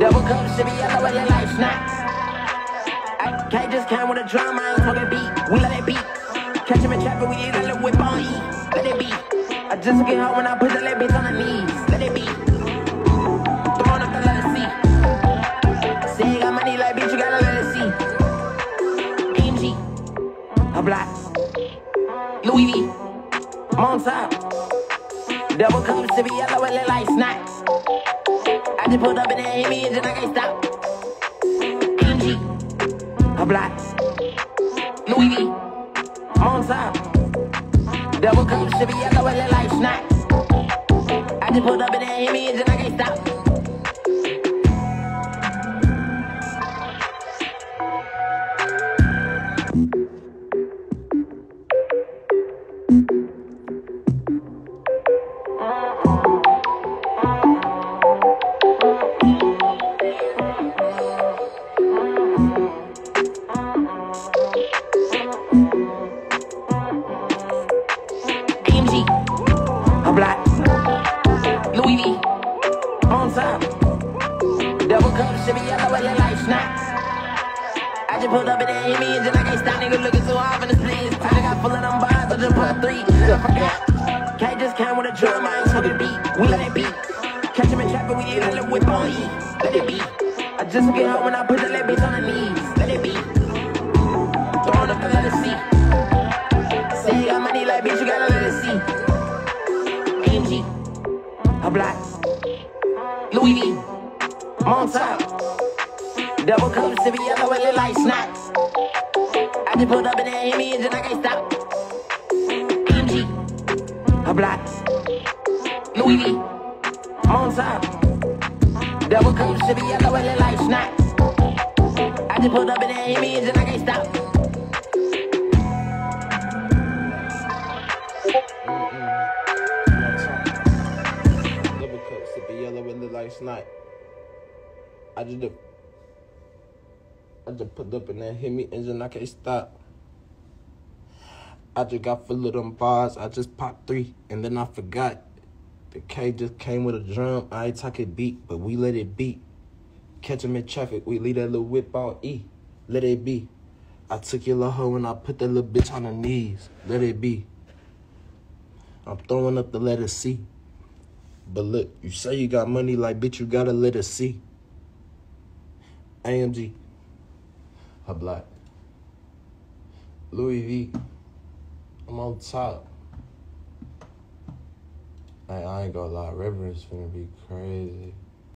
Double cup should be yellow and like snacks. I can't just came with a drum, I ain't talking beat. We let it beat. Catch him in traffic, we need a little whip on E. Let it be. I just get home when I put the little bitch on the knees. Let it be. Throwing up the letter C. Say you got money like bitch, you gotta let it see. AMG, a block. Louis V, I'm on top. Double cup should be yellow and like snacks. I just pulled up in the Hemi engine, I can't stop. AMG, a block. Louis V, I'm on top. Double cup should be yellow and like snacks. I just pulled up in the Hemi engine, I can't stop. A block, Louis V, on top. Double cup should be yellow and like snacks. I just pulled up in the Hemi engine, I can't stop. Nigga looking so hard in the split. I got full of them bars, I just put 3. I forgot. Can't just came with a drum, I ain't talking beat. We let it beat. Catch him in traffic, we need a little whip on E. Let it be. I just get home when I put the little bitch on the knees. Let it be. Throwing up the letter C. Say you got money like bitch, you gotta let it see. AMG, a block. Louis V, I'm on top. Double cup should be yellow and like snacks. I just pulled up in the Hemi engine, I can't stop. AMG, a block. Louis V, I'm on top. Double cup should be yellow and like snacks. I just pulled up in the Hemi engine, I can't stop. Double cup, sipping yellow and look like snipe. I just put up in that Hemi engine, I can't stop. I just got full of them bars, I just popped 3, and then I forgot. The K just came with a drum, I ain't talking beat, but we let it beat. Catch him in traffic, we leave that little whip on E. Let it be. I took your little hoe and I put that little bitch on her knees. Let it be. I'm throwing up the letter C. But look, you say you got money like bitch, you gotta let us see. AMG, a block. Louis V, I'm on top. I ain't gonna lie, Reverend's finna be crazy.